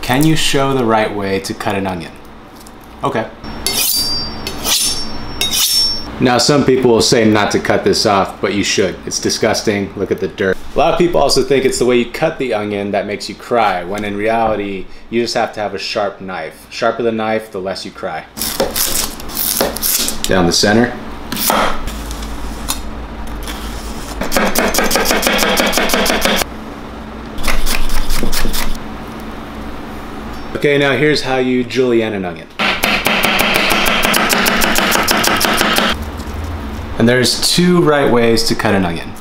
Can you show the right way to cut an onion? Okay. Now some people will say not to cut this off, but you should. It's disgusting. Look at the dirt. A lot of people also think it's the way you cut the onion that makes you cry, when in reality, you just have to have a sharp knife. Sharper the knife, the less you cry. Down the center. Okay, now here's how you julienne an onion. And there's two right ways to cut an onion.